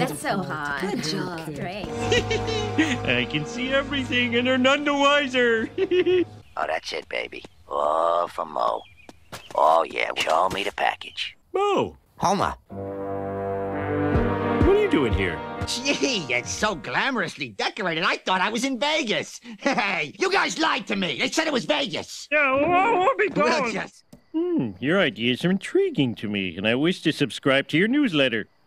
That's so hot. Good job. Great. I can see everything and are none the wiser. Oh, that's it, baby. All for Mo. Oh, yeah, show me the package. Mo, Homer. what are you doing here? Gee, it's so glamorously decorated, I thought I was in Vegas. Hey, you guys lied to me. They said it was Vegas. Yeah, we'll be We'll just... Your ideas are intriguing to me, and I wish to subscribe to your newsletter.